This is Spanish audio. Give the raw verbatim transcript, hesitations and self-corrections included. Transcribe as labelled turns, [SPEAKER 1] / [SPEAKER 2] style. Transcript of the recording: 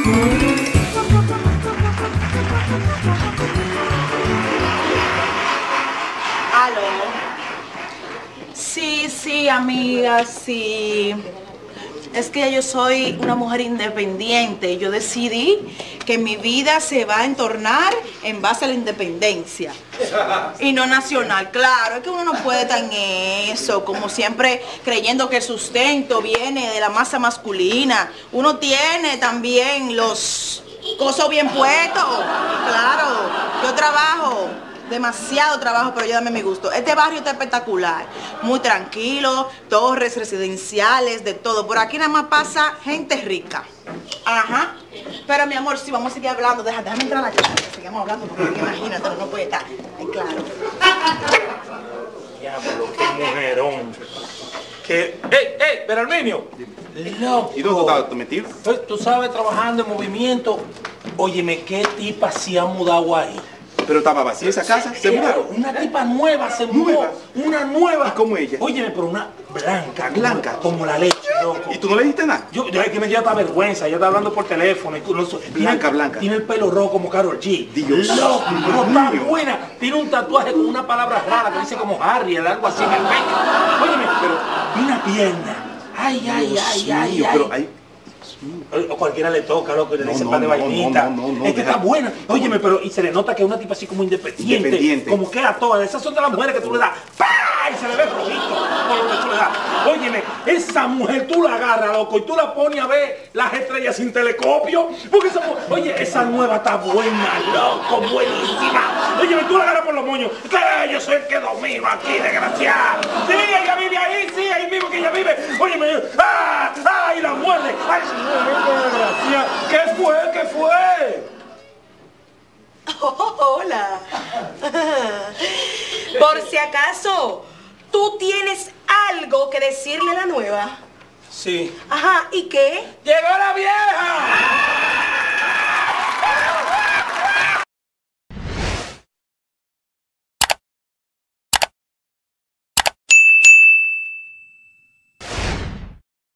[SPEAKER 1] Aló. Sí, sí, amiga, sí. Es que yo soy una mujer independiente. Yo decidí que mi vida se va a entornar en base a la independencia. Y no nacional. Claro, es que uno no puede estar en eso, como siempre creyendo que el sustento viene de la masa masculina. Uno tiene también los cosos bien puestos. Claro, yo trabajo. Demasiado trabajo, pero yo dame mi gusto. Este barrio está espectacular, muy tranquilo, torres residenciales, de todo. Por aquí nada más pasa gente rica. Ajá. Pero mi amor, sí, vamos a seguir hablando. Déjame, déjame entrar a la casa, sigamos hablando, porque imagínate, no puede estar. Ay, claro.
[SPEAKER 2] Diablo, qué mujerón. Que... ¡Ey, ey! Berarminio. Loco.
[SPEAKER 3] ¿Y dónde estabas tú metido?
[SPEAKER 2] Pues, tú sabes, trabajando en movimiento. Óyeme, ¿qué tipa se ha mudado ahí?
[SPEAKER 3] Pero estaba vacía esa casa, se mudaron.
[SPEAKER 2] Una tipa nueva se mudó.
[SPEAKER 3] ¿Nueva?
[SPEAKER 2] Una nueva.
[SPEAKER 3] ¿Y cómo ella?
[SPEAKER 2] Óyeme, pero una blanca.
[SPEAKER 3] Blanca.
[SPEAKER 2] Como, como la leche, loco.
[SPEAKER 3] ¿Y tú no le dijiste nada?
[SPEAKER 2] Yo, yo es que me dio hasta vergüenza, ella está hablando por teléfono. Y no,
[SPEAKER 3] blanca,
[SPEAKER 2] tiene,
[SPEAKER 3] blanca.
[SPEAKER 2] Tiene el pelo rojo como Karol G.
[SPEAKER 3] Dios.
[SPEAKER 2] Loco, pero está
[SPEAKER 3] mío.
[SPEAKER 2] buena. Tiene un tatuaje con una palabra rara que dice como Harry, algo así en el pecho. Óyeme, pero y una pierna. Ay, ay,
[SPEAKER 3] Dios
[SPEAKER 2] ay,
[SPEAKER 3] mío,
[SPEAKER 2] ay,
[SPEAKER 3] pero
[SPEAKER 2] ay.
[SPEAKER 3] hay...
[SPEAKER 2] O cualquiera le toca, loco, y le
[SPEAKER 3] No,
[SPEAKER 2] dice
[SPEAKER 3] no,
[SPEAKER 2] pan de
[SPEAKER 3] no,
[SPEAKER 2] vainita.
[SPEAKER 3] no, no, no,
[SPEAKER 2] es que
[SPEAKER 3] deja-
[SPEAKER 2] está buena. Óyeme, pero y se le nota que es una tipa así como independiente.
[SPEAKER 3] Independiente.
[SPEAKER 2] Como que a todas. Esas son de las mujeres que tú le das. ¡Pah! Y se le ve rojito por lo que tú le das. Óyeme, esa mujer tú la agarras, loco, y tú la pones a ver las estrellas sin telescopio. Porque esa mujer, oye, esa nueva está buena, loco, buenísima. Óyeme, tú la agarras por los moños. Que yo soy el que domino aquí, desgraciado. Sí, ella vive ahí, sí, ahí mismo que ella vive. Óyeme, ¡ah! ¡Ah! Y la muerde. ¡Ay, desgraciado! ¿Qué fue? ¿Qué fue?
[SPEAKER 1] Oh, hola. Por si acaso, ¿tú tienes algo que decirle a la nueva?
[SPEAKER 2] Sí.
[SPEAKER 1] Ajá, ¿y qué?
[SPEAKER 2] ¡Llegó la vieja!